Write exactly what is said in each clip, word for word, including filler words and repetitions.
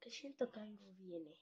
porque siento que algo viene.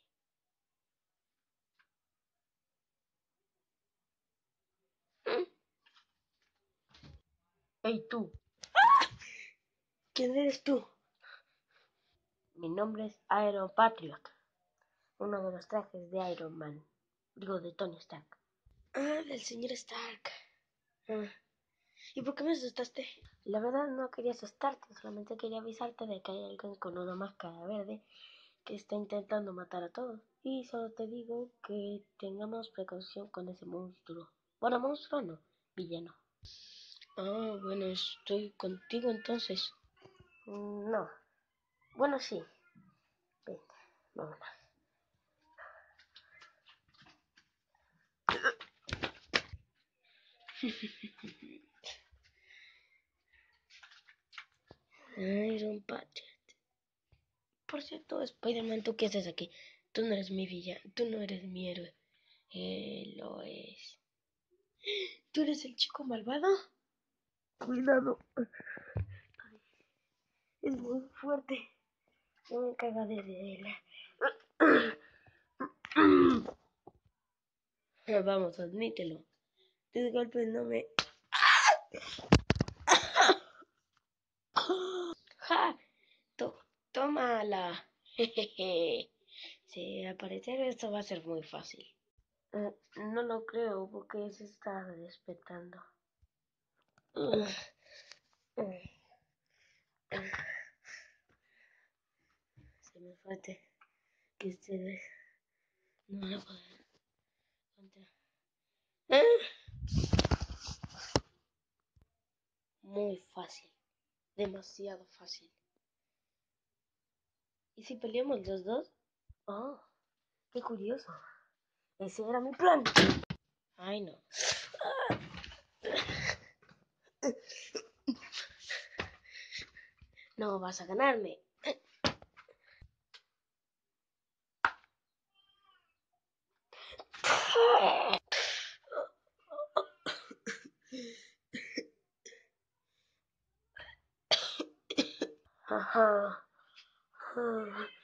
¡Hey tú! ¿Quién eres tú? Mi nombre es Iron Patriot, uno de los trajes de Iron Man, digo de Tony Stark. Ah, del señor Stark. Ah. ¿Y por qué me asustaste? La verdad no quería asustarte, solamente quería avisarte de que hay alguien con una máscara verde que está intentando matar a todos. Y solo te digo que tengamos precaución con ese monstruo. Bueno, monstruo no, villano. Ah, bueno, estoy contigo entonces. Mm, No, bueno sí. Ven, vámonos. Iron Patriot. Por cierto, Spider-Man, ¿tú qué haces aquí? Tú no eres mi villano, tú no eres mi héroe. Él lo es. ¿Tú eres el chico malvado? Cuidado. Es muy fuerte. No me cagaré de él. Vamos, admítelo. Tus golpes no me... ¡Ja! To- tómala. Jejeje. Sí, al parecer esto va a ser muy fácil. Eh, no lo creo porque se está despertando. Se me falta que ustedes no lo pueden contar. Muy fácil. Demasiado fácil. ¿Y si peleamos los dos? Oh, qué curioso. Ese era mi plan. Ay, no. No vas a ganarme. Ajá.